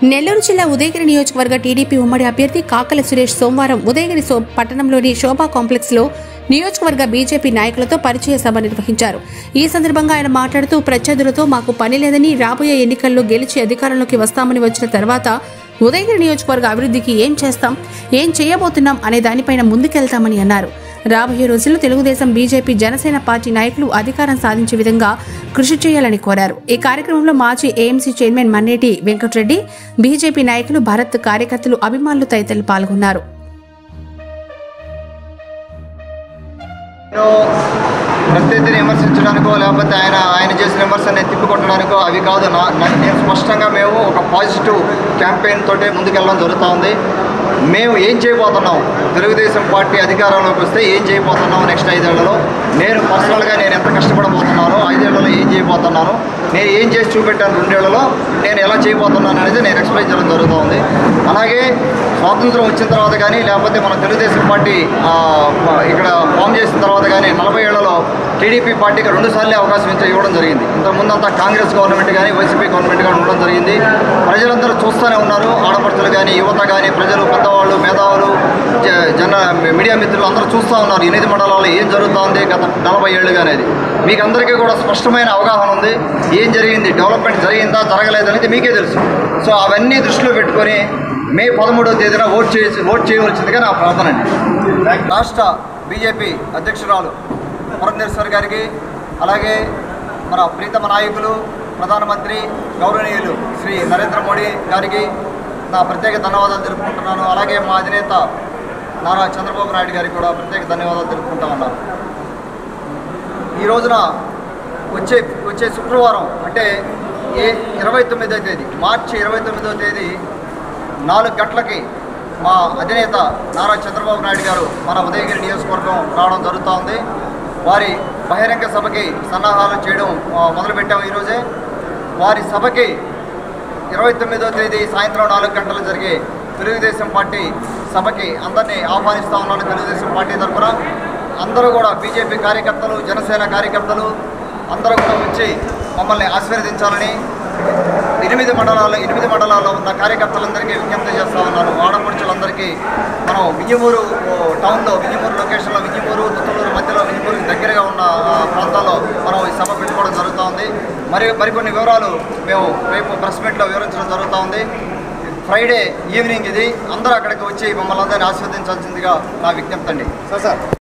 నెల్లూరు జిల్లా ఉదయగిరి నియోజకవర్గ టీడీపీ ఉమ్మడి అభ్యర్థి కాకల సురేష్ సోమవారం ఉదయగిరి పట్టణంలోని శోభా కాంప్లెక్స్ లో నియోజకవర్గ బీజేపీ నాయకులతో పరిచయ సభ నిర్వహించారు. ఈ సందర్భంగా ఆయన మాట్లాడుతూ ప్రత్యర్థులతో మాకు పని లేదని, రాబోయే ఎన్నికల్లో గెలిచి అధికారంలోకి వస్తామని వచ్చిన తర్వాత ఉదయగిరి నియోజకవర్గ అభివృద్ధికి ఏం చేస్తాం, ఏం చేయబోతున్నాం అనే దానిపైన ముందుకెళ్తామని అన్నారు. రాబోయే రోజుల్లో తెలుగుదేశం, బీజేపీ, జనసేన పార్టీ నాయకులు అధికారం సాధించే విధంగా కృషి చేయాలని కోరారు. ఈ కార్యక్రమంలో మాజీ AMC chairman Manneti Venkatareddy, BJP నాయకులు, భారత్ కార్యకర్తలు, అభిమానులు తదితరులు పాల్గొన్నారు. ప్రత్యర్థిని విమర్శించడానికో లేకపోతే ఆయన చేసిన విమర్శని తిప్పికొట్టడానికో అవి కాదు. నేను స్పష్టంగా మేము ఒక పాజిటివ్ క్యాంపెయిన్ తోటే ముందుకెళ్ళడం జరుగుతూ ఉంది. మేము ఏం చేయబోతున్నాం, తెలుగుదేశం పార్టీ అధికారంలోకి వస్తే ఏం చేయబోతున్నాం, నెక్స్ట్ 5 ఏళ్లలో నేను పర్సనల్గా నేను ఎంత కష్టపడబోతున్నానో, 5 ఏళ్లలో ఏం చేయబోతున్నాను, నేను ఏం చేసి చూపెట్టాను 2 ఏళ్లలో నేను ఎలా చేయబోతున్నాను అనేది నేను ఎక్స్ప్లెయిన్ చేయడం జరుగుతూ ఉంది. అలాగే స్వాతంత్రం వచ్చిన తర్వాత కానీ లేకపోతే మన తెలుగుదేశం పార్టీ ఇక్కడ ఫామ్ చేసిన తర్వాత కానీ 40 ఏళ్లలో టీడీపీ పార్టీకి 2 సార్లు అవకాశం ఇవ్వడం జరిగింది. ఇంతకుముందంతా కాంగ్రెస్ గవర్నమెంట్ కానీ వైసీపీ గవర్నమెంట్ కానీ ఉండడం జరిగింది. ప్రజలందరూ చూస్తూనే ఉన్నారు. ఆడపడుతులు కానీ, యువత కానీ, ప్రజలు, పెద్దవాళ్ళు, మేధావులు, మీడియా మిత్రులు అందరూ చూస్తూ ఉన్నారు 8 మండలాల్లో ఏం జరుగుతుంది గత 40 ఏళ్ళుగా అనేది. మీకు అందరికీ కూడా స్పష్టమైన అవగాహన ఉంది. ఏం జరిగింది, డెవలప్మెంట్ జరిగిందా, జరగలేదనేది మీకే తెలుసు. సో అవన్నీ దృష్టిలో పెట్టుకొని మే 13వ తేదీన ఓట్ చేయవలసిందిగా నా ప్రార్థన అండి. రాష్ట్ర బీజేపీ అధ్యక్షురాలు పురంధేశ్వరి గారికి, అలాగే మన ప్రీతమ నాయకులు, ప్రధానమంత్రి గౌరవనీయులు శ్రీ నరేంద్ర మోడీ గారికి నా ప్రత్యేక ధన్యవాదాలు తెలుపుకుంటున్నాను. అలాగే మా అధినేత నారా చంద్రబాబు నాయుడు గారికి కూడా ప్రత్యేక ధన్యవాదాలు తెలుపుకుంటా ఉన్నాను. ఈ రోజున వచ్చే శుక్రవారం అంటే 29వ తేదీ, మార్చి 29వ తేదీ 4 గంటలకి మా అధినేత నారా చంద్రబాబు నాయుడు గారు మన ఉదయగిరి నియోజకవర్గం రావడం జరుగుతూ ఉంది. వారి బహిరంగ సభకి సన్నాహాలు చేయడం మొదలుపెట్టాము ఈరోజే. వారి సభకి 29వ తేదీ సాయంత్రం 4 గంటలు జరిగే తెలుగుదేశం పార్టీ సభకి అందరినీ ఆహ్వానిస్తూ ఉన్నాను. తెలుగుదేశం పార్టీ తరఫున అందరూ కూడా బీజేపీ కార్యకర్తలు, జనసేన కార్యకర్తలు అందరూ కూడా వచ్చి మమ్మల్ని ఆశీర్వదించాలని 8 మండలాల్లో ఉన్న కార్యకర్తలందరికీ విజ్ఞప్తి చేస్తూ ఉన్నాను. ఆడపడుచులందరికీ మనం వింజమూరు టౌన్లో, వింజమూరు లొకేషన్లో, వింజమూరు తుత్తూరు మధ్యలో, వింజమూరుకి దగ్గరగా ఉన్న ప్రాంతాల్లో మనం ఈ సభ పెట్టుకోవడం జరుగుతూ ఉంది. మరికొన్ని వివరాలు మేము రేపు ప్రెస్ మీట్లో వివరించడం జరుగుతూ ఉంది. ఫ్రైడే ఈవినింగ్ ఇది. అందరూ అక్కడికి వచ్చి మమ్మల్ని అందరినీ ఆశీర్వదించాల్సిందిగా నా విజ్ఞప్తి అండి. సార్